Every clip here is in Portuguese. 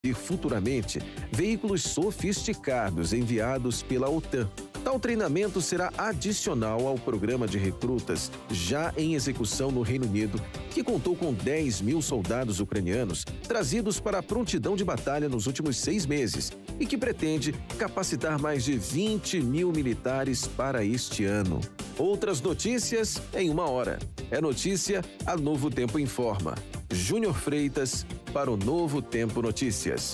e futuramente veículos sofisticados enviados pela OTAN. Tal treinamento será adicional ao programa de recrutas já em execução no Reino Unido, que contou com 10 mil soldados ucranianos trazidos para a prontidão de batalha nos últimos 6 meses e que pretende capacitar mais de 20 mil militares para este ano. Outras notícias em 1 hora. É notícia, a Novo Tempo informa. Júnior Freitas para o Novo Tempo Notícias.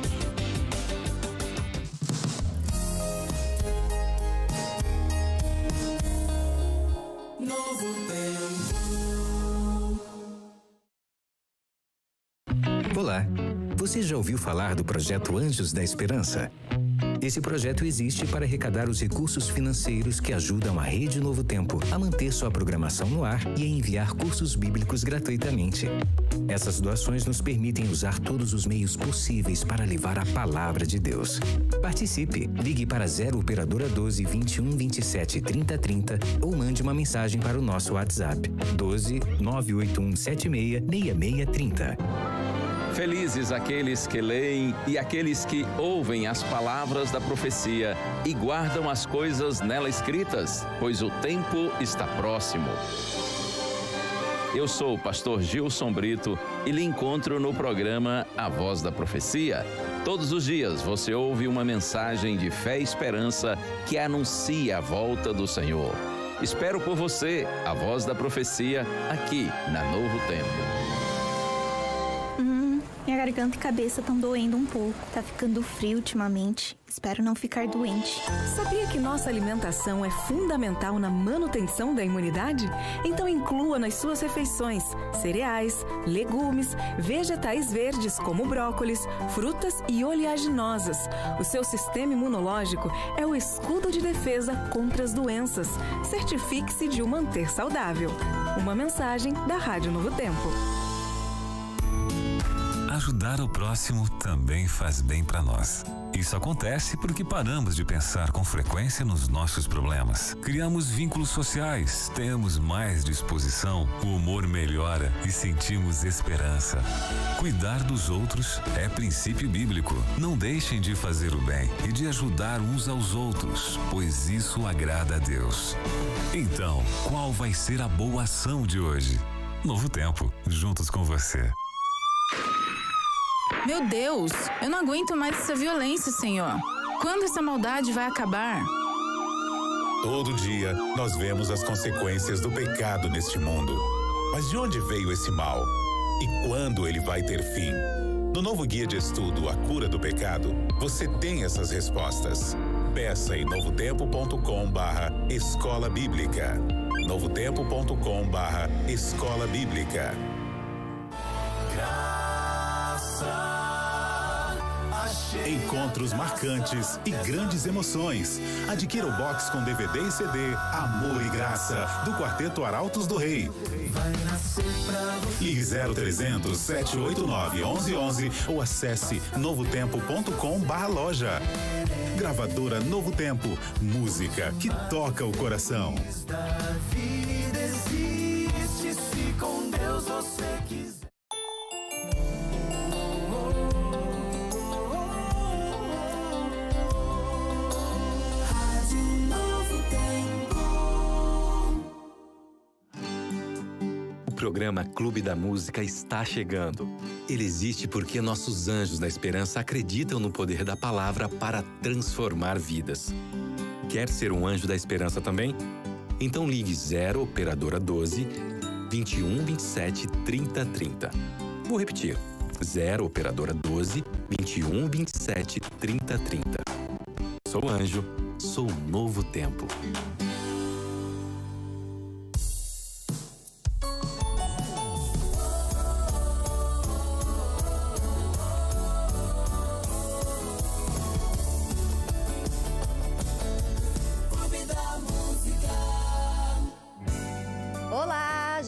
Olá, você já ouviu falar do projeto Anjos da Esperança? Esse projeto existe para arrecadar os recursos financeiros que ajudam a Rede Novo Tempo a manter sua programação no ar e a enviar cursos bíblicos gratuitamente. Essas doações nos permitem usar todos os meios possíveis para levar a palavra de Deus. Participe! Ligue para 0 Operadora 12 21 27 30 30 ou mande uma mensagem para o nosso WhatsApp 12 981 76 6630. Felizes aqueles que leem e aqueles que ouvem as palavras da profecia e guardam as coisas nela escritas, pois o tempo está próximo. Eu sou o pastor Gilson Brito e lhe encontro no programa A Voz da Profecia. Todos os dias você ouve uma mensagem de fé e esperança que anuncia a volta do Senhor. Espero por você, A Voz da Profecia, aqui na Novo Tempo. Minha garganta e cabeça estão doendo um pouco. Tá ficando frio ultimamente. Espero não ficar doente. Sabia que nossa alimentação é fundamental na manutenção da imunidade? Então inclua nas suas refeições cereais, legumes, vegetais verdes como brócolis, frutas e oleaginosas. O seu sistema imunológico é o escudo de defesa contra as doenças. Certifique-se de o manter saudável. Uma mensagem da Rádio Novo Tempo. Ajudar o próximo também faz bem para nós. Isso acontece porque paramos de pensar com frequência nos nossos problemas. Criamos vínculos sociais, temos mais disposição, o humor melhora e sentimos esperança. Cuidar dos outros é princípio bíblico. Não deixem de fazer o bem e de ajudar uns aos outros, pois isso agrada a Deus. Então, qual vai ser a boa ação de hoje? Novo Tempo, juntos com você. Meu Deus, eu não aguento mais essa violência, Senhor. Quando essa maldade vai acabar? Todo dia nós vemos as consequências do pecado neste mundo. Mas de onde veio esse mal? E quando ele vai ter fim? No novo guia de estudo A Cura do Pecado, você tem essas respostas. Peça em novotempo.com/escola bíblica. novotempo.com/escola bíblica. Encontros marcantes e grandes emoções. Adquira o box com DVD e CD Amor e Graça, do Quarteto Arautos do Rei. Ligue 0300 789 1111 ou acesse novotempo.com/loja. Gravadora Novo Tempo, música que toca o coração. A vida existe se com Deus você quiser. O programa Clube da Música está chegando. Ele existe porque nossos anjos da esperança acreditam no poder da palavra para transformar vidas. Quer ser um anjo da esperança também? Então ligue 0 Operadora 12 21 27 30 30. Vou repetir. 0 Operadora 12 21 27 30 30. Sou anjo, sou Novo Tempo.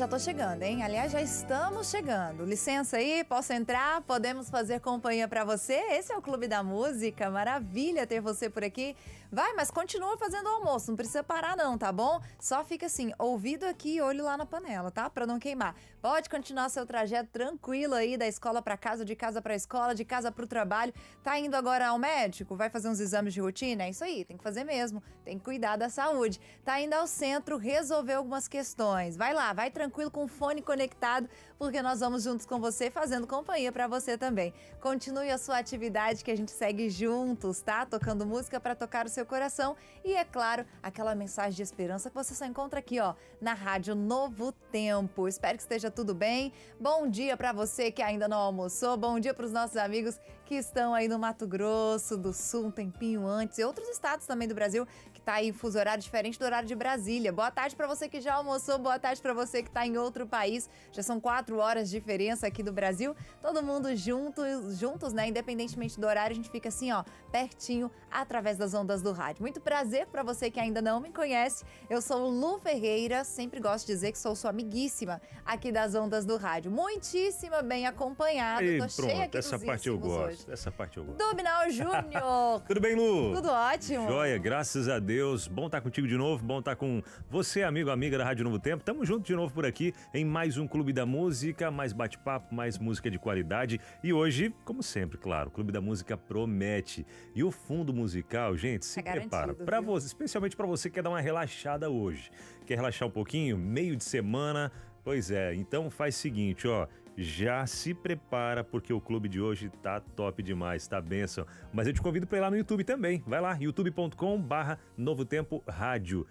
já tô chegando, hein? Aliás, já estamos chegando. Licença aí, posso entrar? Podemos fazer companhia pra você? Esse é o Clube da Música, maravilha ter você por aqui. Vai, mas continua fazendo o almoço, não precisa parar não, tá bom? Só fica assim, ouvido aqui e olho lá na panela, tá? Pra não queimar. Pode continuar seu trajeto tranquilo aí, da escola pra casa, de casa pra escola, de casa pro trabalho. Tá indo agora ao médico? Vai fazer uns exames de rotina? É isso aí, tem que fazer mesmo. Tem que cuidar da saúde. Tá indo ao centro resolver algumas questões. Vai lá, vai tranquilo com o fone conectado, porque nós vamos juntos com você, fazendo companhia pra você também. Continue a sua atividade que a gente segue juntos, tá? Tocando música pra tocar o seu coração e, é claro, aquela mensagem de esperança que você só encontra aqui, ó, na Rádio Novo Tempo. Espero que esteja tudo bem. Bom dia pra você que ainda não almoçou. Bom dia pros nossos amigos que estão aí no Mato Grosso do Sul, um tempinho antes, e outros estados também do Brasil, que tá aí em fuso horário diferente do horário de Brasília. Boa tarde pra você que já almoçou, boa tarde pra você que tá em outro país. Já são 4 horas de diferença aqui do Brasil. Todo mundo juntos, né? Independentemente do horário, a gente fica assim, ó, pertinho, através das ondas do rádio. Muito prazer pra você que ainda não me conhece. Eu sou Lu Ferreira, sempre gosto de dizer que sou sua amiguíssima aqui das ondas do rádio. Muitíssima bem acompanhada. E tô cheia aqui essa parte eu gosto. Hoje. Essa parte eu gosto. Dominal Júnior. Tudo bem, Lu? Tudo ótimo. Joia, graças a Deus. Bom estar contigo de novo, bom estar com você, amigo, amiga da Rádio Novo Tempo. Tamo junto de novo por aqui em mais um Clube da Música, mais bate-papo, mais música de qualidade. E hoje, como sempre, claro, o Clube da Música promete. E o fundo musical, gente, se prepara. Pra você, especialmente para você que quer dar uma relaxada hoje. Quer relaxar um pouquinho? Meio de semana? Pois é, então faz o seguinte, ó. Já se prepara, porque o clube de hoje tá top demais, tá bênção. Mas eu te convido para ir lá no YouTube também. Vai lá, youtube.com/Novo Tempo Rádio.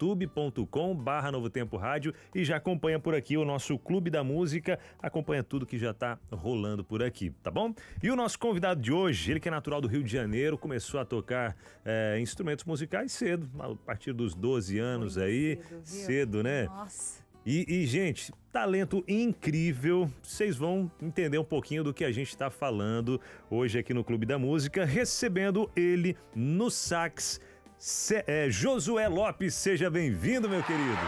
youtube.com/Novo Tempo Rádio e já acompanha por aqui o nosso Clube da Música. Acompanha tudo que já tá rolando por aqui, tá bom? E o nosso convidado de hoje, ele que é natural do Rio de Janeiro, começou a tocar instrumentos musicais cedo, a partir dos 12 anos aí. Cedo, né? Nossa. E, gente, talento incrível, vocês vão entender um pouquinho do que a gente está falando hoje aqui no Clube da Música, recebendo ele no sax, Josué Lopes. Seja bem-vindo, meu querido.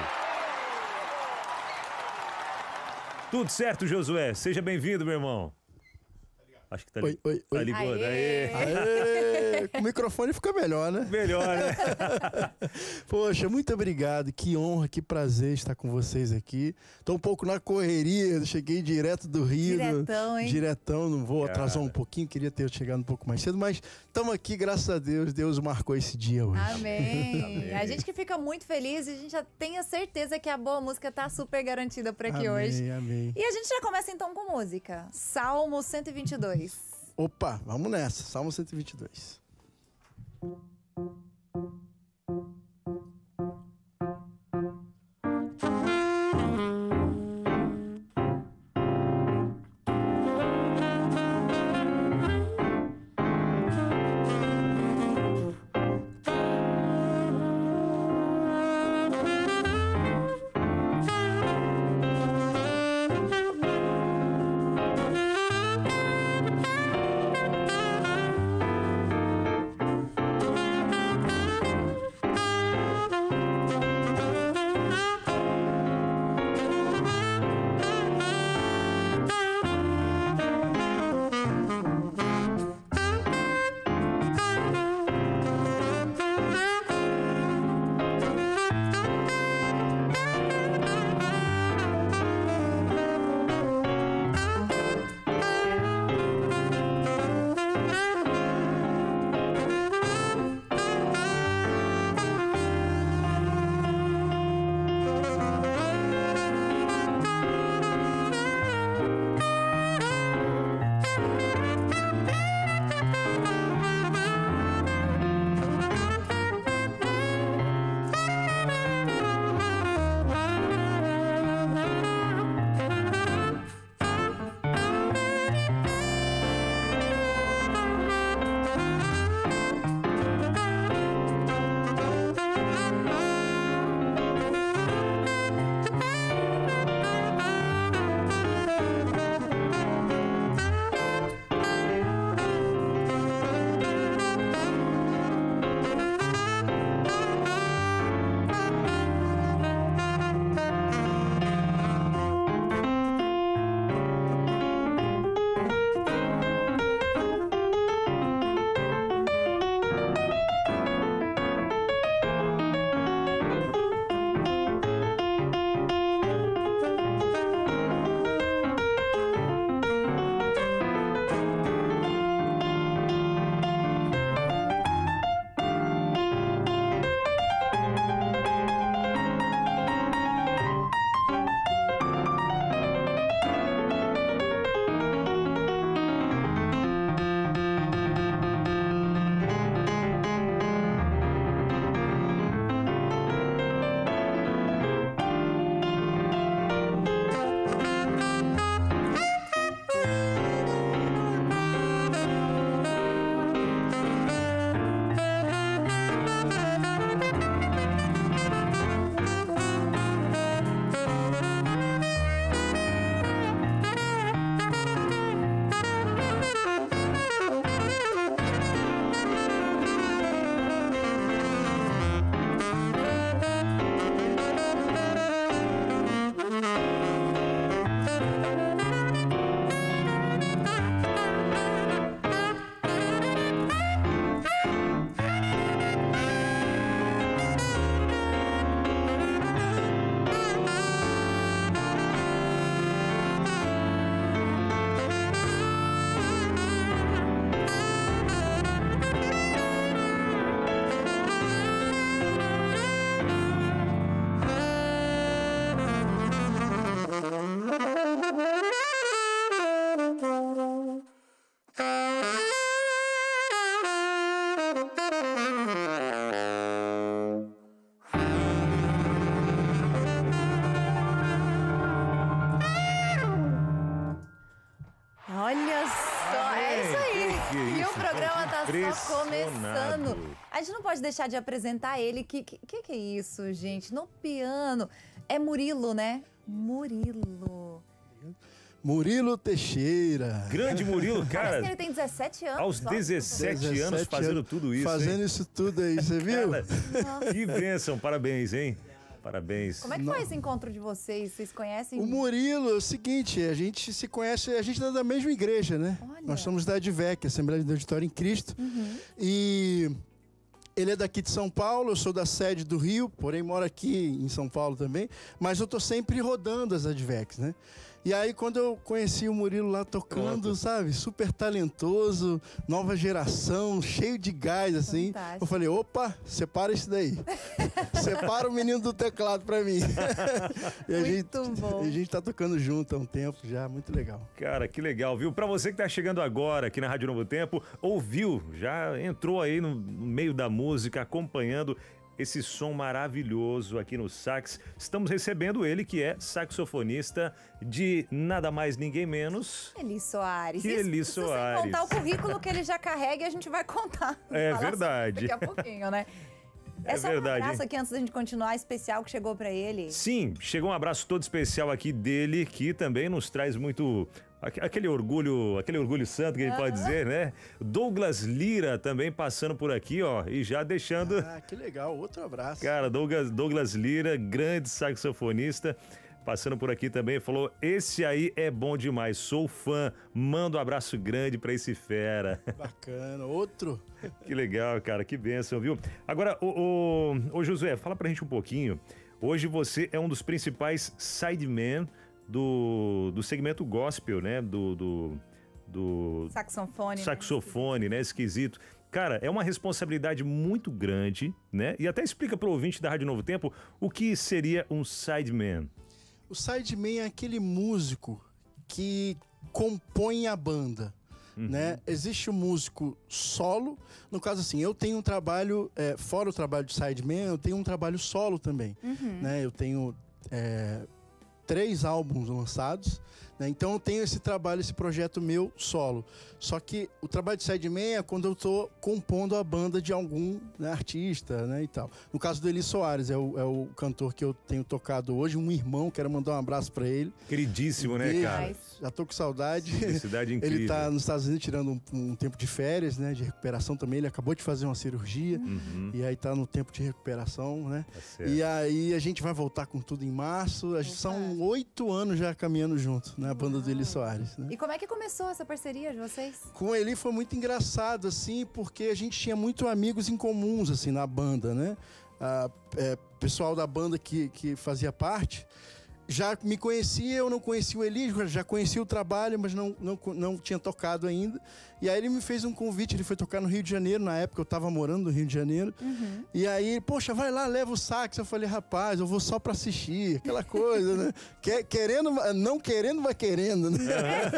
Tudo certo, Josué? Seja bem-vindo, meu irmão. Acho que tá ligado. Oi. Tá ligado. Aê. Com o microfone fica melhor, né? Melhor, né? Poxa, muito obrigado. Que honra, que prazer estar com vocês aqui. Tô um pouco na correria, cheguei direto do Rio. Diretão, hein? Diretão, não vou atrasar um pouquinho, queria ter chegado um pouco mais cedo, mas estamos aqui, graças a Deus. Deus marcou esse dia hoje. Amém. Amém. A gente que fica muito feliz e a gente já tem a certeza que a boa música tá super garantida por aqui hoje. Amém. E a gente já começa então com música. Salmo 122. Opa, vamos nessa. Salmo 122. programa tá só começando. A gente não pode deixar de apresentar ele. Que é isso, gente? No piano. É Murilo, né? Murilo Teixeira. Grande Murilo, cara. Parece que ele tem 17 anos. Aos 17 anos fazendo tudo isso. Fazendo isso tudo aí, você viu? Cara, que bênção, parabéns, hein? Parabéns. Como é que foi esse encontro de vocês? Vocês conhecem? O Murilo é o seguinte, a gente se conhece, a gente é da mesma igreja, né? Olha. Nós somos da ADVEC, Assembleia de Deus de Vitória em Cristo. E ele é daqui de São Paulo, eu sou da sede do Rio, porém moro aqui em São Paulo também. Mas eu tô sempre rodando as ADVECs, né? E aí, quando eu conheci o Murilo lá tocando, sabe? Super talentoso, nova geração, cheio de gás, assim. Fantástico. Eu falei, opa, separa isso daí. Separa o menino do teclado pra mim. Bom. E a gente tá tocando junto há um tempo já, muito legal. Cara, que legal, viu? Pra você que tá chegando agora aqui na Rádio Novo Tempo, ouviu, já entrou aí no meio da música, acompanhando esse som maravilhoso aqui no sax. Estamos recebendo ele, que é saxofonista de nada mais, ninguém menos... Eli Soares. Eli Se Soares. você contar o currículo que ele já carrega, a gente vai contar. É verdade. Daqui a pouquinho, né? É só verdade. Um abraço aqui antes da gente continuar, especial que chegou pra ele. Sim, chegou um abraço todo especial aqui dele, que também nos traz muito... Aquele orgulho santo que a gente pode dizer, né? Douglas Lira também passando por aqui, ó, e já deixando... Ah, que legal, outro abraço. Cara, Douglas Lira, grande saxofonista, passando por aqui também, falou, esse aí é bom demais, sou fã, manda um abraço grande pra esse fera. Bacana, outro. Que legal, cara, que bênção, viu? Agora, ô Josué, fala pra gente um pouquinho, hoje você é um dos principais sidemen do segmento gospel, né? Do saxofone, né? Esquisito. Cara, é uma responsabilidade muito grande, né? E até explica pro ouvinte da Rádio Novo Tempo o que seria um sideman. O sideman é aquele músico que compõe a banda, né? Existe o músico solo, no caso assim, eu tenho um trabalho, fora o trabalho de sideman, eu tenho um trabalho solo também, né? Eu tenho 3 álbuns lançados, né? Então eu tenho esse trabalho, esse projeto meu solo. Só que o trabalho de sideman é quando eu tô compondo a banda de algum, né, artista, né, e tal. No caso do Eli Soares, é o cantor que eu tenho tocado hoje, um irmão, quero mandar um abraço pra ele. Queridíssimo, né, cara? Já tô com saudade. Felicidade incrível. Ele tá nos Estados Unidos tirando um tempo de férias, né, de recuperação também. Ele acabou de fazer uma cirurgia e aí tá no tempo de recuperação, né? Tá e aí a gente vai voltar com tudo em março. São 8 anos já caminhando junto, né, a banda do Eli Soares, né? E como é que começou essa parceria de vocês? Com ele foi muito engraçado, assim, porque a gente tinha muito amigos em comuns, assim, na banda, né? Pessoal da banda que fazia parte já me conhecia, eu não conhecia o Eli, já conhecia o trabalho, mas não tinha tocado ainda. E aí ele me fez um convite, ele foi tocar no Rio de Janeiro, na época eu tava morando no Rio de Janeiro. E aí, poxa, vai lá, leva o sax. Eu falei, rapaz, eu vou só pra assistir, aquela coisa, né? Não querendo, vai querendo, né?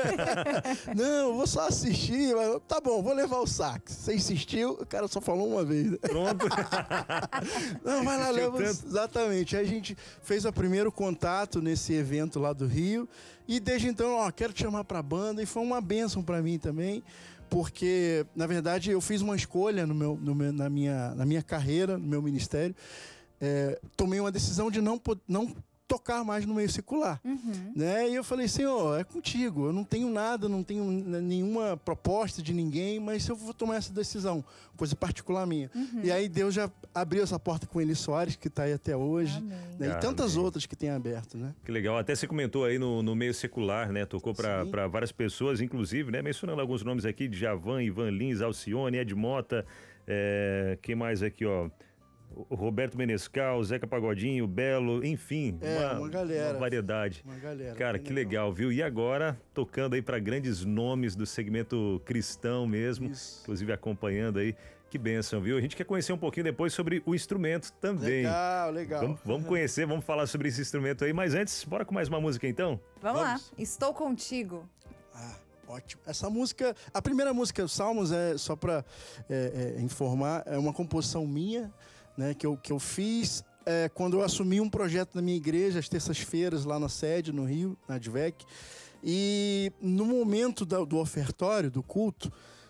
Não, eu vou só assistir. Mas, tá bom, vou levar o sax. Você insistiu, o cara só falou uma vez. Né? Pronto. Não, vai lá, leva. Exatamente. Aí a gente fez o primeiro contato nesse evento lá do Rio. E desde então, ó, quero te chamar pra banda. E foi uma bênção pra mim também. Porque, na verdade, eu fiz uma escolha na minha carreira, no meu ministério. Tomei uma decisão de não tocar mais no meio secular, né? E eu falei, Senhor, é contigo, eu não tenho nada, não tenho nenhuma proposta de ninguém, mas eu vou tomar essa decisão, coisa particular minha. E aí Deus já abriu essa porta com Eli Soares, que está aí até hoje, né? E tantas outras que tem aberto, né? Que legal, até você comentou aí no meio secular, né? Tocou para várias pessoas, inclusive, né? Mencionando alguns nomes aqui, de Djavan, Ivan Lins, Alcione, Ed Mota, quem mais aqui, ó? O Roberto Menescal, Zeca Pagodinho, Belo, enfim, uma galera, uma variedade. Uma galera. Cara, que legal, viu? E agora, tocando aí para grandes nomes do segmento cristão mesmo, inclusive acompanhando aí. Que bênção, viu? A gente quer conhecer um pouquinho depois sobre o instrumento também. Legal. Vamos conhecer, vamos falar sobre esse instrumento aí. Mas antes, bora com mais uma música então? Vamos lá, Estou Contigo. Ótimo. Essa música, a primeira música, Salmos, só para informar, é uma composição minha, né, que eu fiz quando eu assumi um projeto na minha igreja, às terças-feiras, lá na sede, no Rio, na ADVEC. E no momento do ofertório, do culto,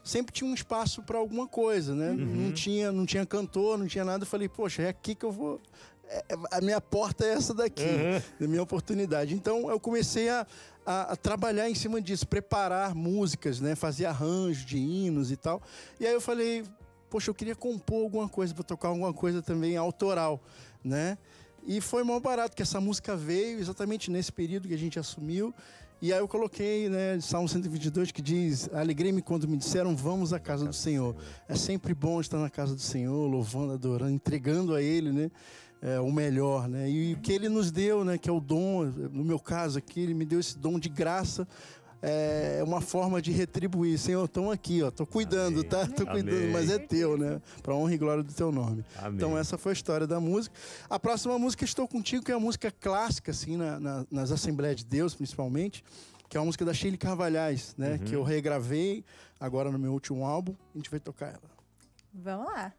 sempre tinha um espaço para alguma coisa, né? Não tinha cantor, não tinha nada. Eu falei, poxa, é aqui que eu vou... A minha porta é essa daqui, a minha oportunidade. Então eu comecei a trabalhar em cima disso, preparar músicas, né? Fazer arranjos de hinos e tal. E aí eu falei, poxa, eu queria compor alguma coisa, para tocar alguma coisa também autoral, né? E foi mal barato, que essa música veio exatamente nesse período que a gente assumiu. E aí eu coloquei, né, Salmo 122, que diz: alegrei-me quando me disseram, vamos à casa do Senhor. É sempre bom estar na casa do Senhor, louvando, adorando, entregando a Ele, né, o melhor, né? E o que Ele nos deu, né, que é o dom, no meu caso aqui, Ele me deu esse dom de graça. É uma forma de retribuir. Senhor, estão aqui, ó, tô cuidando, amém, tá? Tô cuidando, mas é teu, né? Pra honra e glória do teu nome. Amém. Então essa foi a história da música. A próxima música, Estou Contigo, que é uma música clássica, assim, nas Assembleias de Deus, principalmente, que é uma música da Sheila Carvalhais, né? Que eu regravei agora no meu último álbum. A gente vai tocar ela. Vamos lá.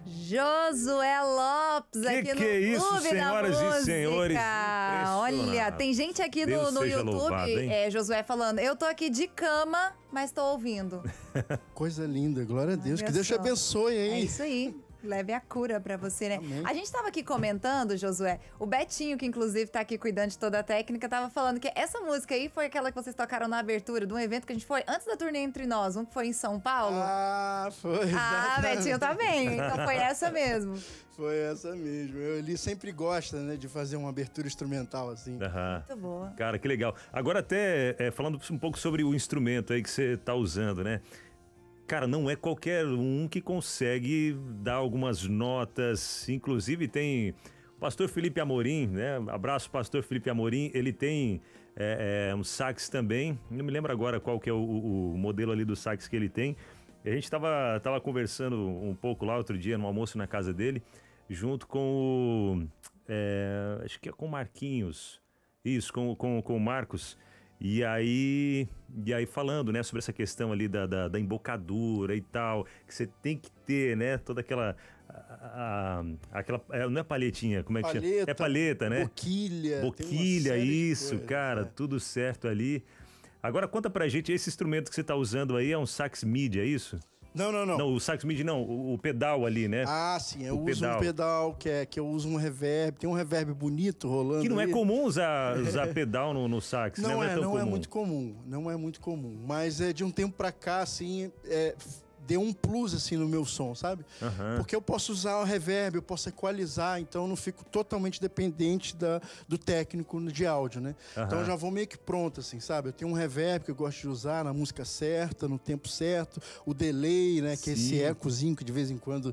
Josué Lopes, aqui no Clube da Música. E senhores, olha, tem gente aqui no YouTube, louvado, Josué falando, eu tô aqui de cama, mas tô ouvindo. Coisa linda, glória a Deus, que Deus te abençoe aí. É isso aí. Leve a cura pra você, né? Amém. A gente tava aqui comentando, Josué, o Betinho, que inclusive tá aqui cuidando de toda a técnica, tava falando que essa música aí foi aquela que vocês tocaram na abertura de um evento que a gente foi antes da turnê Entre Nós, um que foi em São Paulo. Ah, foi. Ah, Betinho tá bem, então foi essa mesmo. Foi essa mesmo. Ele sempre gosta, né, de fazer uma abertura instrumental assim. Muito boa. Cara, que legal. Agora até falando um pouco sobre o instrumento aí que você tá usando, né? Cara, não é qualquer um que consegue dar algumas notas. Inclusive tem o pastor Felipe Amorim, né? Abraço, pastor Felipe Amorim. Ele tem um sax também. Não me lembro agora qual que é o modelo ali do sax que ele tem. E a gente tava conversando um pouco lá outro dia no almoço na casa dele, junto com o... acho que é com o Marquinhos. Isso, com o Marcos. E aí falando, né, sobre essa questão ali da embocadura e tal, que você tem que ter, né, toda aquela não é palhetinha, como é que chama? É palheta, né? Boquilha, isso, cara, tudo certo ali. Agora conta pra gente, esse instrumento que você tá usando aí é um sax midi, é isso? Não. Não, o sax midi não, o pedal ali, né? Ah, sim, eu uso um pedal que eu uso um reverb, tem um reverb bonito rolando. Que não é comum usar pedal no sax, né? Não é muito comum, mas de um tempo pra cá, assim, deu um plus, assim, no meu som, sabe? Porque eu posso usar o reverb, eu posso equalizar, então eu não fico totalmente dependente do técnico de áudio, né? Então eu já vou meio que pronto, assim, sabe? Eu tenho um reverb que eu gosto de usar na música certa, no tempo certo, o delay, né? Que é esse ecozinho que de vez em quando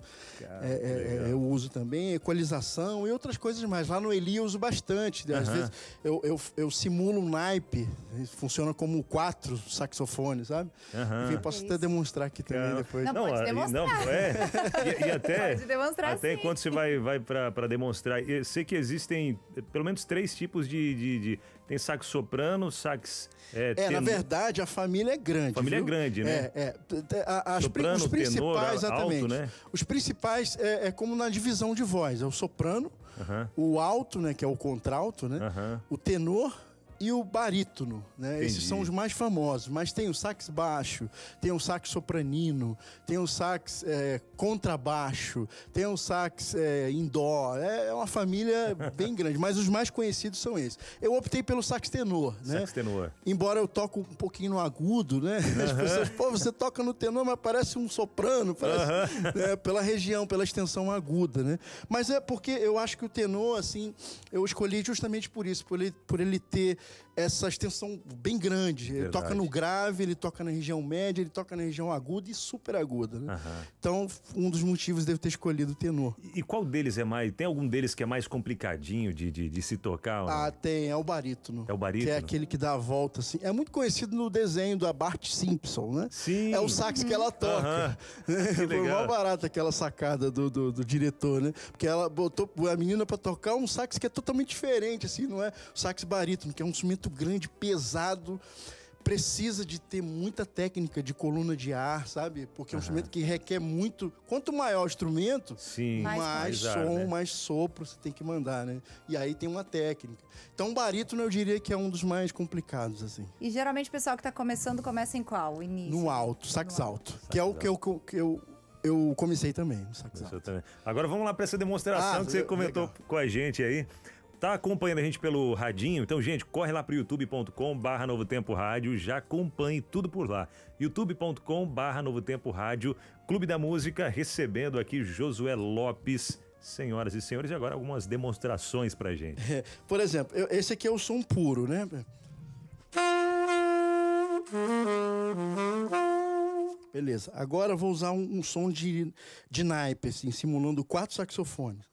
eu uso também, equalização e outras coisas mais. Lá no Eli eu uso bastante, às vezes eu simulo um naipe, funciona como 4 saxofones, sabe? Enfim, posso até demonstrar aqui também. Não, pode demonstrar. E até, pode demonstrar, até enquanto você vai para demonstrar, eu sei que existem pelo menos 3 tipos tem sax soprano, sax na verdade a família é grande. A família é grande, né? Soprano, os principais, tenor, exatamente. alto, né? Os principais é como na divisão de voz, é o soprano, o alto, né, que é o contralto, né? O tenor e o barítono, né? Entendi. Esses são os mais famosos, mas tem o sax baixo, tem o sax sopranino, tem o sax contrabaixo, tem o sax em dó, é uma família bem grande, mas os mais conhecidos são esses. Eu optei pelo sax tenor, né? Sax tenor. Embora eu toco um pouquinho no agudo, né? As pessoas, você toca no tenor, mas parece um soprano, parece, né? Pela região, pela extensão aguda, né? Mas é porque eu acho que o tenor, assim, eu escolhi justamente por isso, por ele ter essa extensão bem grande. Verdade. Ele toca no grave, ele toca na região média, ele toca na região aguda e super aguda, né? Então, um dos motivos de eu ter escolhido o tenor. E qual deles é mais... Tem algum deles que é mais complicadinho de se tocar? Tem. É o barítono. É o barítono? Que é aquele que dá a volta, assim. É muito conhecido no desenho da Bart Simpson, né? Sim. É o sax que ela toca. Foi mó barata aquela sacada do diretor, né? Porque ela botou a menina pra tocar um sax que é totalmente diferente, assim, não é o sax barítono, que é um instrumento grande, pesado, precisa de ter muita técnica de coluna de ar, sabe? Porque é um instrumento que requer muito... Quanto maior o instrumento, mais som, né? Mais sopro você tem que mandar, né? E aí tem uma técnica. Então o barítono eu diria que é um dos mais complicados, assim. E geralmente o pessoal que tá começando começa em qual? O início? No alto, sax alto. Que é o que eu comecei também, no sax alto. Também. Agora vamos lá para essa demonstração que você comentou com a gente aí. Tá acompanhando a gente pelo radinho? Então, gente, corre lá pro youtube.com/Novo Tempo Rádio, já acompanhe tudo por lá. youtube.com/Novo Tempo Rádio, Clube da Música, recebendo aqui Josué Lopes. Senhoras e senhores, e agora algumas demonstrações pra gente. Por exemplo, esse aqui é o som puro, né? Beleza, agora eu vou usar um som de naipe, assim, simulando 4 saxofones.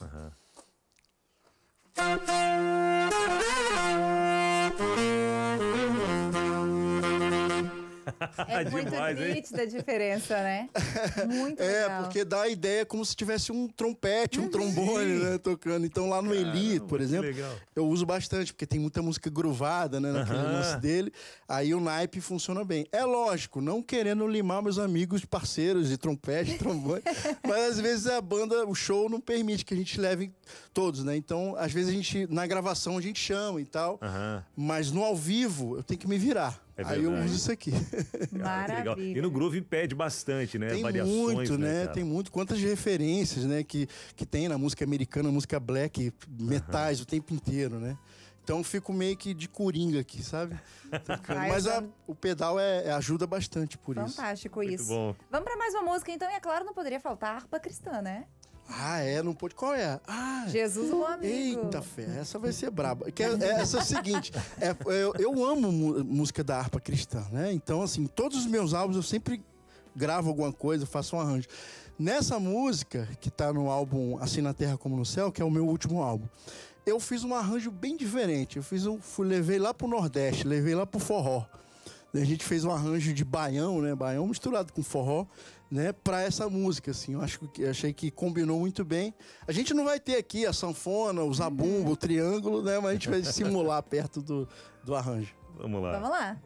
É muito nítida a diferença, né? Muito legal. Porque dá a ideia como se tivesse um trompete, um trombone, né, tocando. Então lá no Eli, por exemplo, eu uso bastante, porque tem muita música groovada, né, naquele lance dele. Aí o naipe funciona bem. É lógico, não querendo limar meus amigos, parceiros de trompete, trombone, mas às vezes a banda, o show não permite que a gente leve todos, né? Então, às vezes a gente, na gravação a gente chama e tal, mas no ao vivo eu tenho que me virar. Aí eu uso isso aqui. Maravilha. E no groove pede bastante, né? Tem variações, muito, né? Cara? Tem muito. Quantas referências, né? Que tem na música americana, música black, metais o tempo inteiro, né? Então fico meio que de coringa aqui, sabe? Mas o pedal ajuda bastante por isso. Fantástico isso. Muito bom. Vamos para mais uma música, então. E é claro, não poderia faltar a harpa cristã, né? Não pode. Qual é? Jesus, o amigo. Eita fé, essa vai ser braba. Essa é o seguinte, eu amo música da harpa cristã, né? Então, assim, todos os meus álbuns eu sempre gravo alguma coisa, faço um arranjo. Nessa música, que tá no álbum Assim na Terra Como no Céu, que é o meu último álbum, eu fiz um arranjo bem diferente. Levei lá pro Nordeste, levei lá pro forró. A gente fez um arranjo de baião, né? Baião misturado com forró, né? Pra essa música, assim. Achei que combinou muito bem. A gente não vai ter aqui a sanfona, o zabumba, o triângulo, né? Mas a gente vai simular perto do arranjo. Vamos lá. Vamos lá.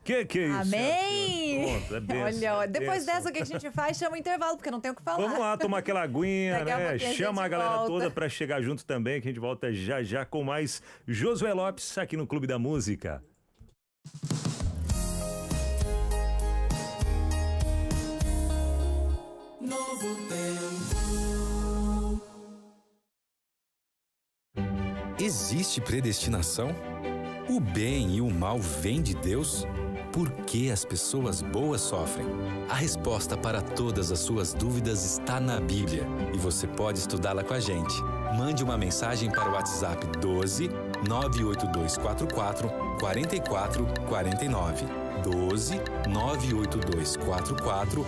Que é isso? Amém! Pronto, é benção, Olha, depois benção. dessa que a gente faz, chama o intervalo, porque não tem o que falar. Vamos lá tomar aquela aguinha, né? Chama a galera volta. toda pra chegar junto também, que a gente volta já já com mais Josué Lopes aqui no Clube da Música. Novo tempo. Existe predestinação? O bem e o mal vêm de Deus? Por que as pessoas boas sofrem? A resposta para todas as suas dúvidas está na Bíblia e você pode estudá-la com a gente. Mande uma mensagem para o WhatsApp 12 98244 4449. 12 98244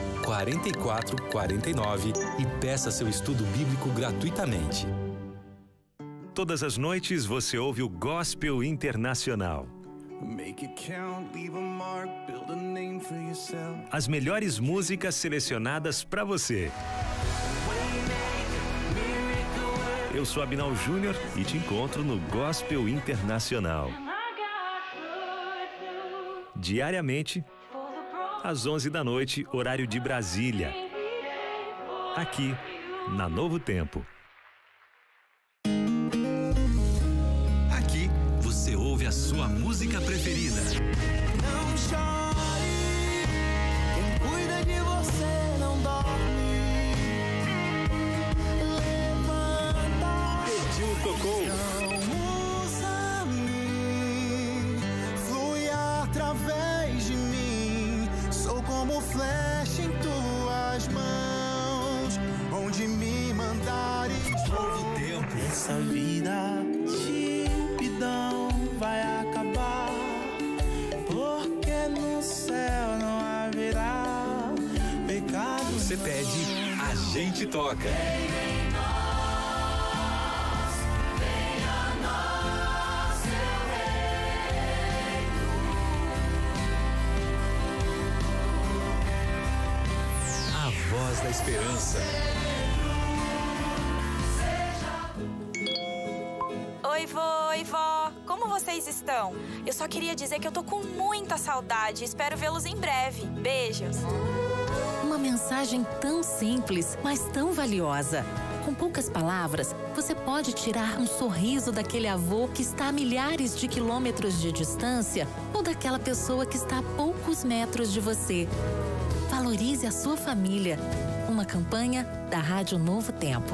4449 e peça seu estudo bíblico gratuitamente. Todas as noites você ouve o Gospel Internacional. As melhores músicas selecionadas para você. Eu sou Abinal Júnior e te encontro no Gospel Internacional. Diariamente, às 11 da noite, horário de Brasília. Aqui, na Novo Tempo. Aqui, você ouve a sua música preferida. Não chore, quem cuida de você não dorme. Levanta, Pediu, tocou. flui através de mim. Sou como flecha em tuas mãos, onde me mandares. Novo tempo. Essa vida tipidão vai acabar, porque no céu não haverá pecado. Você pede, a gente toca. A voz da esperança. Oi, vô, oi, vó. Como vocês estão? Eu só queria dizer que eu tô com muita saudade. Espero vê-los em breve. Beijos. Uma mensagem tão simples, mas tão valiosa. Com poucas palavras, você pode tirar um sorriso daquele avô que está a milhares de quilômetros de distância ou daquela pessoa que está a poucos metros de você. Valorize a sua família. Uma campanha da Rádio Novo Tempo.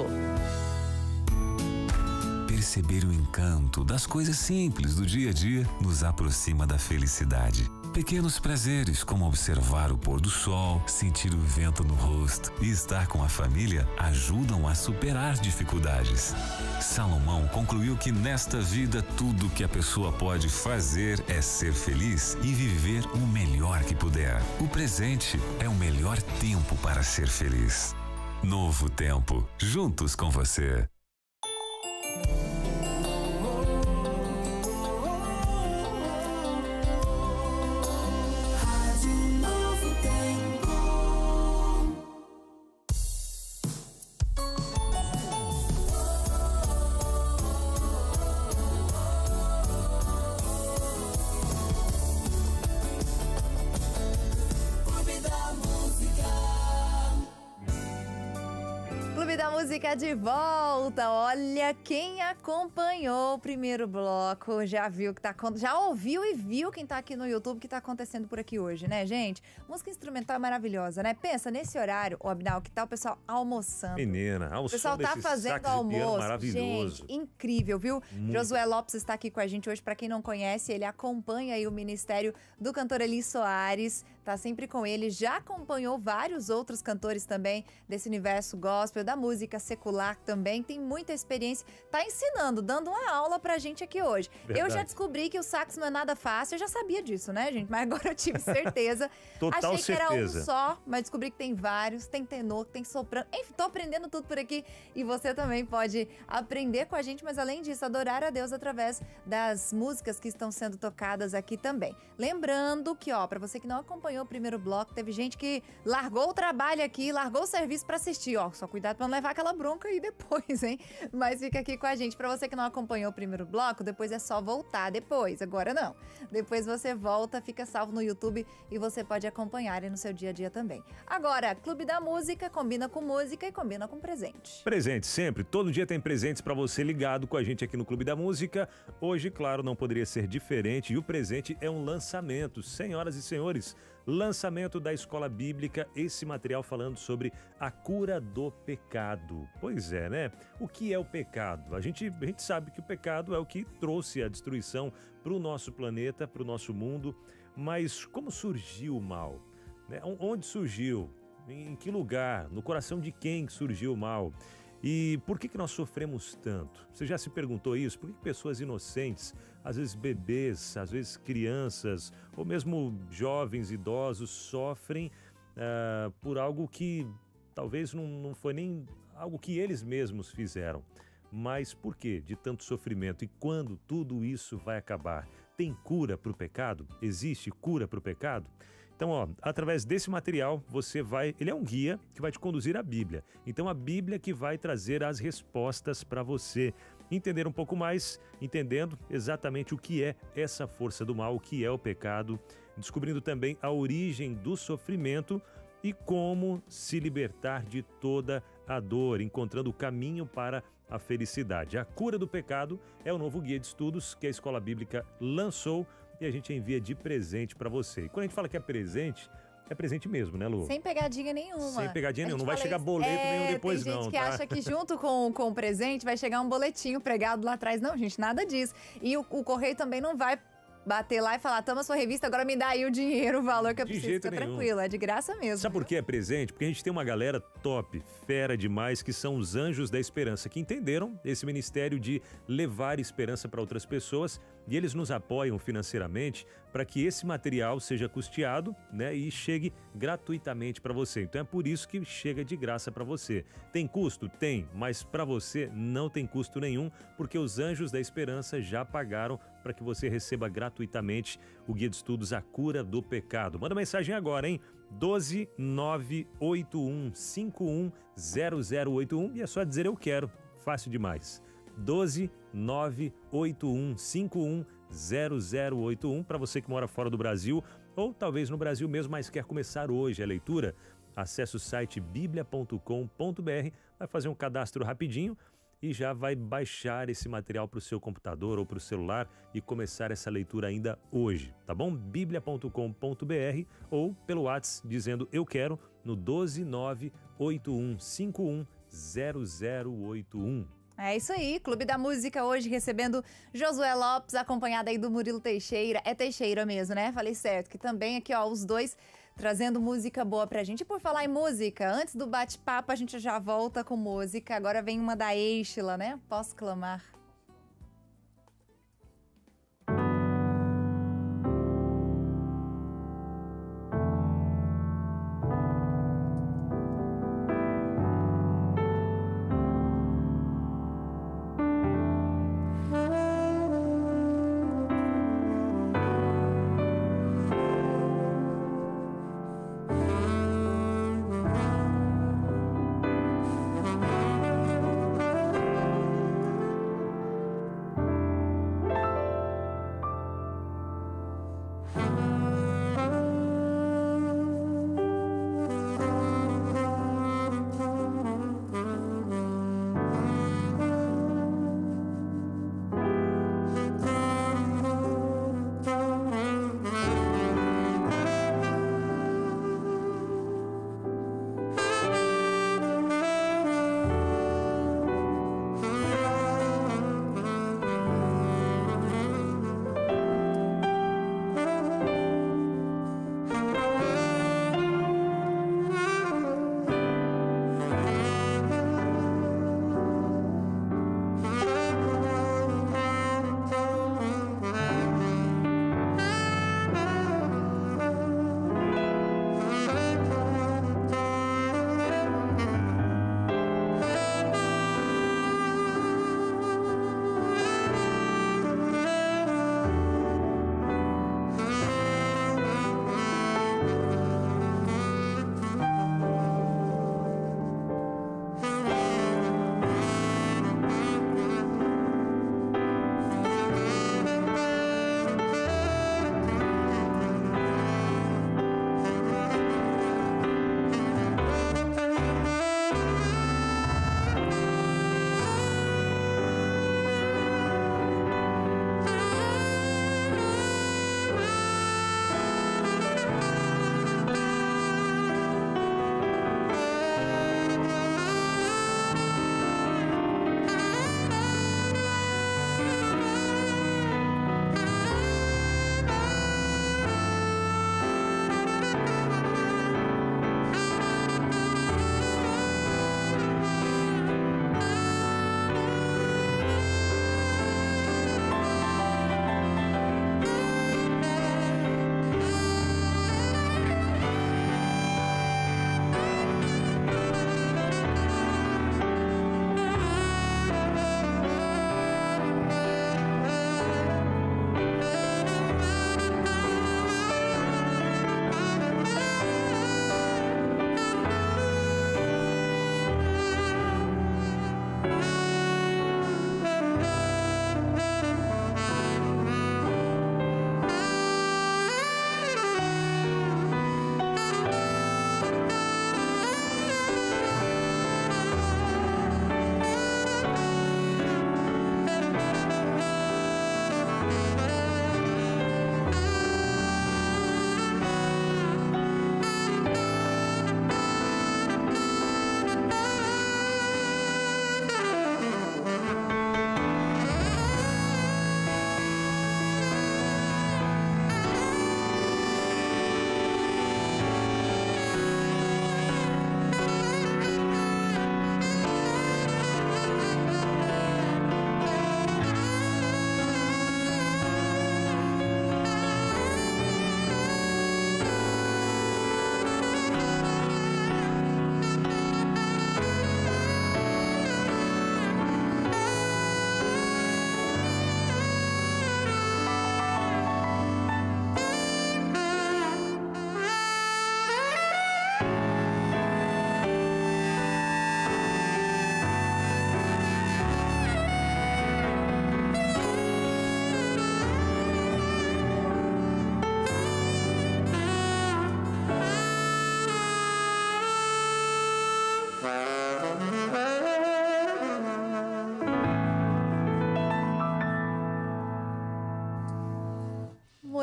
Perceber o encanto das coisas simples do dia a dia nos aproxima da felicidade. Pequenos prazeres, como observar o pôr do sol, sentir o vento no rosto e estar com a família, ajudam a superar dificuldades. Salomão concluiu que nesta vida tudo que a pessoa pode fazer é ser feliz e viver o melhor que puder. O presente é o melhor tempo para ser feliz. Novo Tempo, juntos com você. Música de volta. Olha, quem acompanhou o primeiro bloco já viu que já ouviu e viu quem tá aqui no YouTube que tá acontecendo por aqui hoje, né, gente? Música instrumental é maravilhosa, né? Pensa nesse horário, ô Abinal, que tá o pessoal almoçando. Menina, o pessoal tá fazendo almoço. Maravilhoso. Gente, incrível, viu? Josué Lopes está aqui com a gente hoje. Pra quem não conhece, ele acompanha aí o ministério do cantor Eli Soares. Tá sempre com ele, já acompanhou vários outros cantores também desse universo gospel, da música secular também, tem muita experiência, tá ensinando, dando uma aula pra gente aqui hoje. Verdade. Eu já descobri que o sax não é nada fácil, eu já sabia disso, né, gente? Mas agora eu tive certeza. Total Achei certeza. Que era um só, mas descobri que tem vários, tem tenor, tem soprano, enfim, tô aprendendo tudo por aqui e você também pode aprender com a gente, mas além disso, adorar a Deus através das músicas que estão sendo tocadas aqui também. Lembrando que, ó, pra você que não acompanhou o primeiro bloco, teve gente que largou o trabalho aqui, largou o serviço pra assistir, ó, só cuidado pra não levar aquela bronca aí depois, hein? Mas fica aqui com a gente. Pra você que não acompanhou o primeiro bloco, depois é só voltar depois. Agora não. Depois você volta, fica salvo no YouTube e você pode acompanhar aí no seu dia a dia também. Agora, Clube da Música combina com música e combina com presente. Presente sempre. Todo dia tem presentes pra você ligado com a gente aqui no Clube da Música. Hoje, claro, não poderia ser diferente e o presente é um lançamento. Senhoras e senhores, lançamento da Escola Bíblica, esse material falando sobre a cura do pecado. Pois é, né? O que é o pecado? A gente sabe que o pecado é o que trouxe a destruição para o nosso planeta, para o nosso mundo, mas como surgiu o mal? Né? Onde surgiu? Em que lugar? No coração de quem surgiu o mal? E por que nós sofremos tanto? Você já se perguntou isso? Por que pessoas inocentes, às vezes bebês, às vezes crianças, ou mesmo jovens, idosos, sofrem por algo que talvez não foi nem algo que eles mesmos fizeram? Mas por que de tanto sofrimento? E quando tudo isso vai acabar? Tem cura para o pecado? Existe cura para o pecado? Então, através desse material, ele é um guia que vai te conduzir à Bíblia. Então, a Bíblia que vai trazer as respostas para você entender um pouco mais, entendendo exatamente o que é essa força do mal, o que é o pecado, descobrindo também a origem do sofrimento e como se libertar de toda a dor, encontrando o caminho para a felicidade. A cura do pecado é o novo guia de estudos que a Escola Bíblica lançou e a gente envia de presente para você. E quando a gente fala que é presente mesmo, né, Lu? Sem pegadinha nenhuma. Sem pegadinha nenhuma, não vai chegar boleto nenhum depois não, tá? Tem gente que acha que junto com o presente vai chegar um boletinho pregado lá atrás. Não, gente, nada disso. E o correio também não vai bater lá e falar, toma sua revista, agora me dá aí o dinheiro, o valor que eu preciso. Fica tranquilo, é de graça mesmo. Sabe por que é presente? Porque a gente tem uma galera top, fera demais, que são os Anjos da Esperança, que entenderam esse ministério de levar esperança para outras pessoas e eles nos apoiam financeiramente para que esse material seja custeado, né, e chegue gratuitamente para você. Então é por isso que chega de graça para você. Tem custo? Tem, mas para você não tem custo nenhum, porque os Anjos da Esperança já pagaram para que você receba gratuitamente o Guia de Estudos A Cura do Pecado. Manda mensagem agora, hein? 12981510081 e é só dizer eu quero. Fácil demais. 12981510081 para você que mora fora do Brasil ou talvez no Brasil mesmo, mas quer começar hoje a leitura. Acesse o site biblia.com.br, vai fazer um cadastro rapidinho e já vai baixar esse material para o seu computador ou para o celular e começar essa leitura ainda hoje, tá bom? biblia.com.br ou pelo WhatsApp dizendo eu quero no 12981510081. É isso aí, Clube da Música hoje recebendo Josué Lopes, acompanhada aí do Murilo Teixeira. É Teixeira mesmo, né? Falei certo, que também aqui, ó, os dois trazendo música boa pra gente. E por falar em música, antes do bate-papo a gente já volta com música. Agora vem uma da Eixla, né? Posso clamar.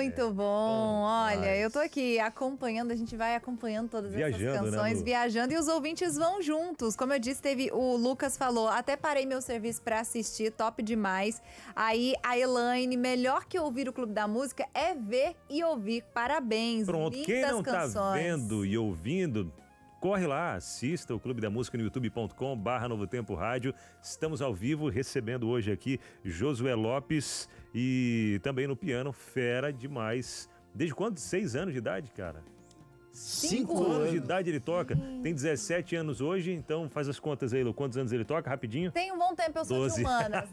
Muito bom. Olha, eu tô aqui acompanhando, a gente vai acompanhando todas essas canções, viajando, e os ouvintes vão juntos. Como eu disse, o Lucas falou, até parei meu serviço pra assistir, top demais. Aí a Elaine, melhor que ouvir o Clube da Música é ver e ouvir. Parabéns. Pronto, lindas quem não canções. tá vendo e ouvindo, corre lá, assista o Clube da Música no youtube.com/Novo Tempo Rádio. Estamos ao vivo, recebendo hoje aqui Josué Lopes e também no piano, fera demais. Desde quando? 6 anos de idade, cara? 5 anos de idade ele toca. Tem 17 anos hoje, então faz as contas aí, Lu. Quantos anos ele toca? Rapidinho. Tem um bom tempo, eu sou 12. de humanas.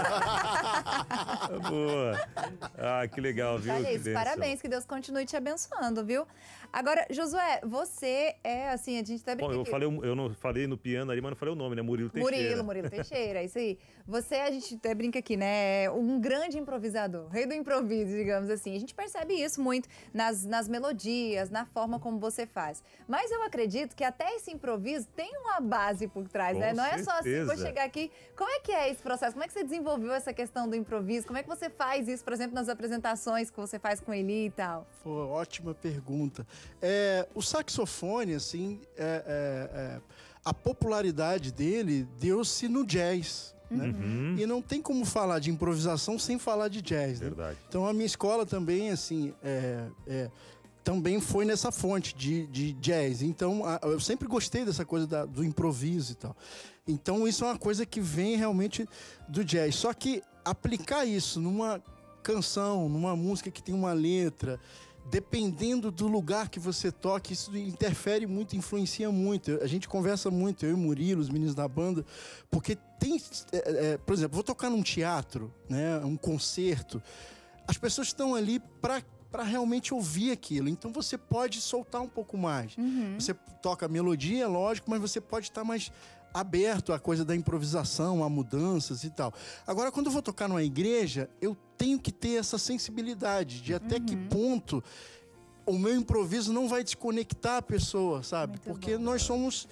Boa. Ah, que legal, viu? Olha Que isso, bênção. parabéns, que Deus continue te abençoando, viu? Agora, Josué, você é assim, a gente também... Bom, eu não falei no piano ali, mas não falei o nome, né? Murilo Teixeira. Murilo Teixeira, isso aí. Você, a gente até brinca aqui, né? É um grande improvisador, rei do improviso, digamos assim. A gente percebe isso muito nas melodias, na forma como você faz. Mas eu acredito que até esse improviso tem uma base por trás, né? Não é só assim, vou chegar aqui. Como é que é esse processo? Como é que você desenvolveu essa questão do improviso? Como é que você faz isso, por exemplo, nas apresentações que você faz com Eli e tal? Pô, ótima pergunta. O saxofone, assim, a popularidade dele deu-se no jazz. Né? Uhum. E não tem como falar de improvisação sem falar de jazz. Verdade. Né? Então a minha escola também, assim, também foi nessa fonte de jazz. Então eu sempre gostei dessa coisa do improviso e tal. Então isso é uma coisa que vem realmente do jazz. Só que aplicar isso numa canção, numa música que tem uma letra, dependendo do lugar que você toca, isso interfere muito, influencia muito. A gente conversa muito, eu e o Murilo, os meninos da banda, porque tem... por exemplo, vou tocar num teatro, né, um concerto, as pessoas estão ali para realmente ouvir aquilo. Então você pode soltar um pouco mais. Uhum. Você toca a melodia, lógico, mas você pode estar mais aberto à coisa da improvisação, a mudanças e tal. Agora, quando eu vou tocar numa igreja, eu tenho que ter essa sensibilidade de até que ponto o meu improviso não vai desconectar a pessoa, sabe? Porque nós somos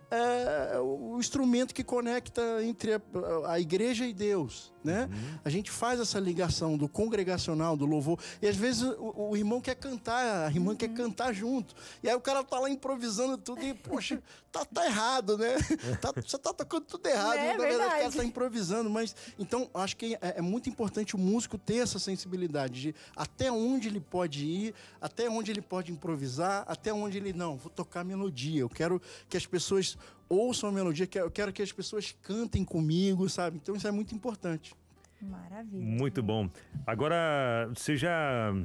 o instrumento que conecta entre a igreja e Deus, né? A gente faz essa ligação do congregacional, do louvor, e às vezes o irmão quer cantar, a irmã quer cantar junto, e aí o cara tá lá improvisando tudo e, poxa, tá errado, né? Você tá tocando tudo errado, na verdade o cara tá improvisando, mas então acho que é muito importante o músico ter essa sensibilidade de até onde ele pode ir, até onde ele pode improvisar, até onde ele, não, vou tocar melodia, eu quero que as pessoas ouçam a melodia, eu quero que as pessoas cantem comigo, sabe? Então isso é muito importante. Maravilha. Muito bom. Agora, você já...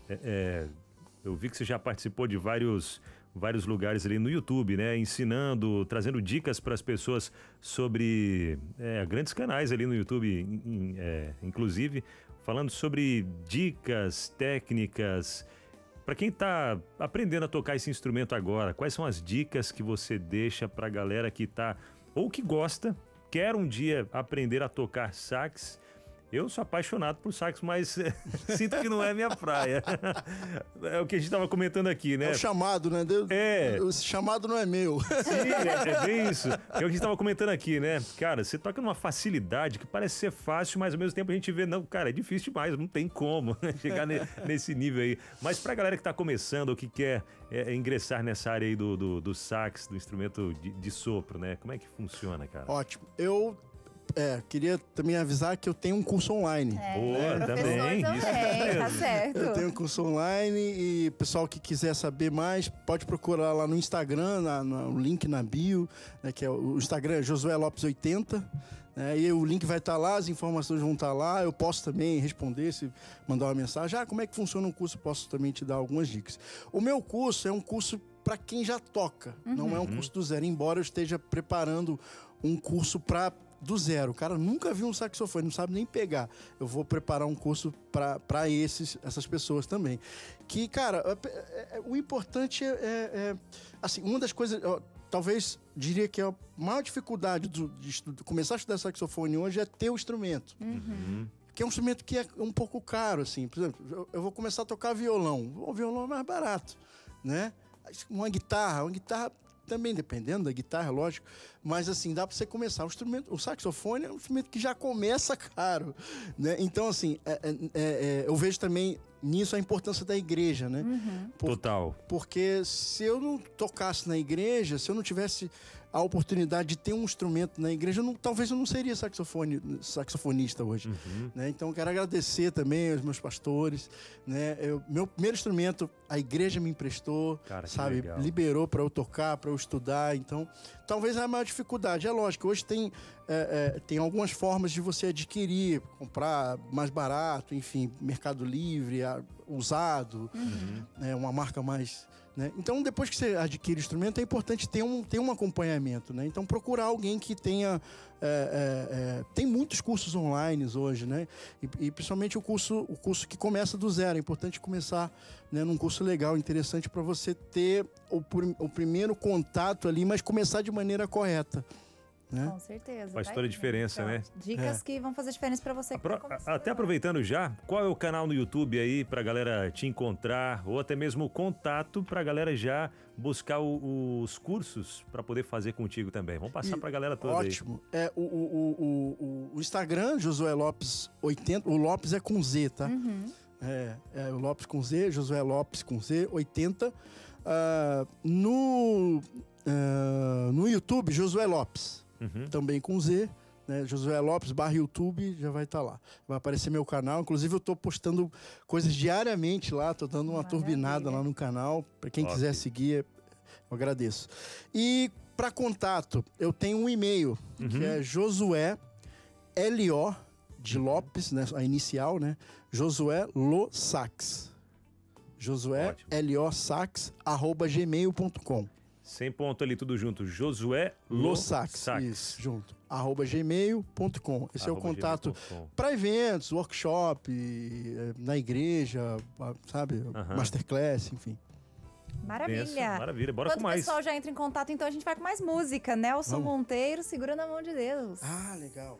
eu vi que você já participou de vários lugares ali no YouTube, né? Ensinando, trazendo dicas para as pessoas sobre grandes canais ali no YouTube, inclusive, falando sobre dicas, técnicas. Para quem está aprendendo a tocar esse instrumento agora, quais são as dicas que você deixa para a galera que está ou que gosta, quer um dia aprender a tocar sax? Eu sou apaixonado por sax, mas sinto que não é minha praia. É o que a gente estava comentando aqui, né? É o chamado, né? O chamado não é meu. Sim, é bem isso. É o que a gente estava comentando aqui, né? Cara, você toca numa facilidade que parece ser fácil, mas ao mesmo tempo a gente vê, não, cara, é difícil demais, não tem como chegar nesse nível aí. Mas pra galera que tá começando ou que quer ingressar nessa área aí do sax, do instrumento de sopro, né? Como é que funciona, cara? Ótimo. Eu queria também avisar que eu tenho um curso online. Boa, também. Isso tá certo. Eu tenho um curso online e pessoal que quiser saber mais, pode procurar lá no Instagram, no link na bio, né, que é o Instagram é Josué Lopes 80. E o link vai estar lá, as informações vão estar lá. Eu posso também responder, se mandar uma mensagem. Como é que funciona um curso? Eu posso também te dar algumas dicas. O meu curso é um curso para quem já toca, não é um curso do zero, embora eu esteja preparando um curso do zero. O cara nunca viu um saxofone, não sabe nem pegar. Eu vou preparar um curso para essas pessoas também. Que, cara, o importante assim, uma das coisas, talvez diria que a maior dificuldade de começar a estudar saxofone hoje é ter o instrumento. Que é um instrumento que é um pouco caro, assim. Por exemplo, eu vou começar a tocar violão. O violão é mais barato, né? Uma guitarra também, dependendo da guitarra, lógico, mas assim, dá para você começar. O saxofone é um instrumento que já começa caro, né? Então, assim, eu vejo também nisso a importância da igreja, né? Total. Porque se eu não tocasse na igreja, se eu não tivesse a oportunidade de ter um instrumento na igreja, talvez eu não seria saxofonista hoje. Né? Então, eu quero agradecer também aos meus pastores. Né? Meu primeiro instrumento, a igreja me emprestou, sabe? Legal. Liberou para eu tocar, para eu estudar. Então, talvez a maior dificuldade. É lógico, hoje tem algumas formas de você adquirir, comprar mais barato, enfim, Mercado Livre, usado, uma marca mais... Né? Então, depois que você adquire o instrumento, é importante ter um acompanhamento. Né? Então, procurar alguém que tenha... tem muitos cursos online hoje, né? E principalmente o curso que começa do zero. É importante começar, né, num curso legal, interessante, para você ter o primeiro contato ali, mas começar de maneira correta. Né? Com certeza. Faz toda a diferença, então, né? Dicas que vão fazer diferença para você. Até aproveitando já, qual é o canal no YouTube aí pra galera te encontrar, ou até mesmo o contato pra galera já buscar os cursos pra poder fazer contigo também? Vamos passar pra galera toda aí. Ótimo. O Instagram, Josué Lopes 80, o Lopes é com Z, tá? O Lopes com Z, Josué Lopes com Z, 80. No YouTube, Josué Lopes. Também com Z, né? Josué Lopes /YouTube, já vai estar lá. Vai aparecer meu canal. Inclusive, eu tô postando coisas diariamente lá, tô dando uma turbinada lá no canal. Para quem quiser seguir, eu agradeço. E para contato, eu tenho um e-mail, que é Josué L.O. de Lopes, né? A inicial, né? Josué Losax. Josué L.O. Sax @gmail.com. Sem ponto ali, tudo junto. Josué Losax. Isso, junto. @gmail.com. Esse é o contato para eventos, workshop, na igreja, sabe? Masterclass, enfim. Maravilha. Maravilha, bora Enquanto com mais. o pessoal já entra em contato, então a gente vai com mais música. Nelson Monteiro, Segura na Mão de Deus. Ah, legal.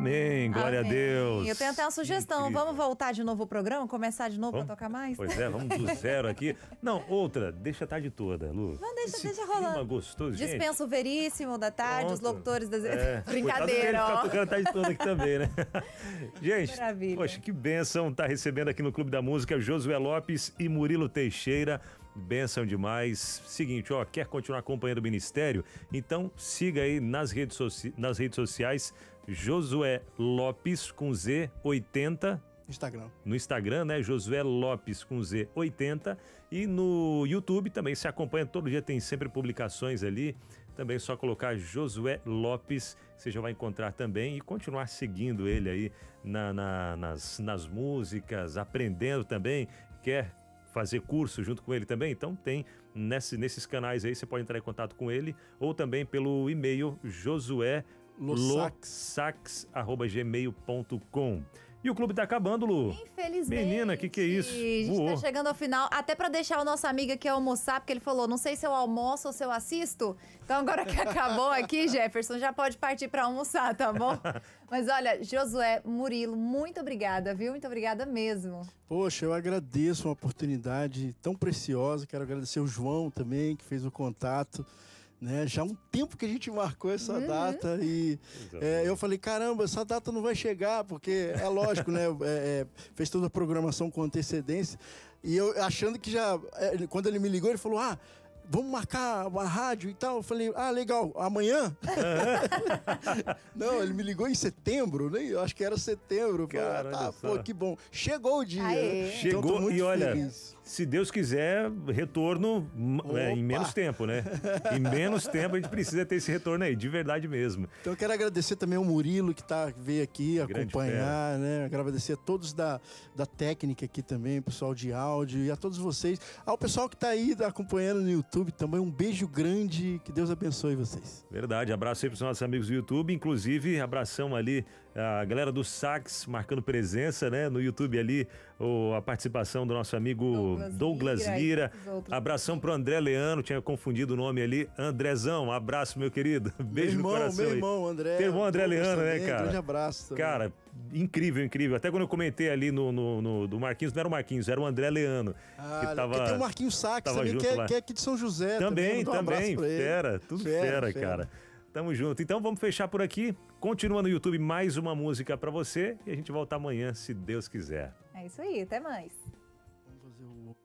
Amém, glória Amém. a Deus. Eu tenho até uma sugestão. Incrível. Vamos voltar de novo o programa? Começar de novo para tocar mais? Pois é, vamos do zero aqui. Não, outra, deixa a tarde toda, Lu. Não, deixa Clima rolando. gostoso, gente. Dispensa o veríssimo da tarde, os locutores das... Coitado dele, Brincadeira, ó. ficar tocando a tarde toda aqui também, né? Gente, Maravilha. poxa, que bênção tá recebendo aqui no Clube da Música Josué Lopes e Murilo Teixeira. Bênção demais. Seguinte, ó, quer continuar acompanhando o Ministério? Então siga aí nas redes sociais Josué Lopes com Z 80. Instagram. No Instagram, né? Josué Lopes com Z 80. E no YouTube também se acompanha. Todo dia tem sempre publicações ali. Também é só colocar Josué Lopes, você já vai encontrar também e continuar seguindo ele aí nas músicas, aprendendo também. Quer fazer curso junto com ele também? Então tem nesses canais aí, você pode entrar em contato com ele ou também pelo e-mail josuelosax@gmail.com. E o clube tá acabando, Lu. Infelizmente. Menina, que é isso? A gente Voou. tá chegando ao final. Até pra deixar o nosso amigo aqui almoçar, porque ele falou, não sei se eu almoço ou se eu assisto. Então agora que acabou aqui, Jefferson, já pode partir pra almoçar, tá bom? Mas olha, Josué, Murilo, muito obrigada, viu? Muito obrigada mesmo. Poxa, eu agradeço uma oportunidade tão preciosa. Quero agradecer o João também, que fez o contato. Né? Já há um tempo que a gente marcou essa data e eu falei, caramba, essa data não vai chegar, porque é lógico, né? Fez toda a programação com antecedência e eu achando que já, quando ele me ligou, ele falou, vamos marcar uma rádio e tal. Eu falei, legal, amanhã? Não, ele me ligou em setembro, né? Eu acho que era setembro. Cara, falei, pô, que bom. Chegou o dia. Aê. Chegou Então, tô muito e olha, feliz. se Deus quiser, retorno em menos tempo, né? Em menos tempo a gente precisa ter esse retorno aí, de verdade mesmo. Então eu quero agradecer também ao Murilo que veio aqui Grande acompanhar, né? Agradecer a todos da técnica aqui também, pessoal de áudio e a todos vocês. Ao pessoal que tá aí acompanhando no YouTube também, um beijo grande, que Deus abençoe vocês. Verdade, abraço aí para os nossos amigos do YouTube, inclusive abração ali a galera do Sax marcando presença, né? No YouTube ali, a participação do nosso amigo Douglas Lira. Abração pro André Leano, tinha confundido o nome ali. Andrezão, abraço, meu querido. Beijo no coração. Meu irmão, André. Teu irmão André Leano, também, né, cara? Grande abraço também. Cara, incrível, incrível. Até quando eu comentei ali do Marquinhos, não era o Marquinhos, era o André Leano. Que tava, tem o Marquinhos Sax também, que é aqui de São José. Também. Um Fera, tudo fera, cara. Tamo junto. Então vamos fechar por aqui. Continua no YouTube mais uma música pra você e a gente volta amanhã, se Deus quiser. É isso aí, até mais. Vamos fazer o...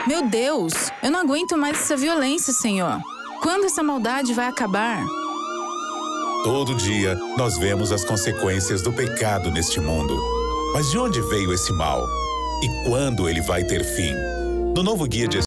Meu Deus, eu não aguento mais essa violência, Senhor. Quando essa maldade vai acabar? Todo dia, nós vemos as consequências do pecado neste mundo. Mas de onde veio esse mal? E quando ele vai ter fim? No novo guia de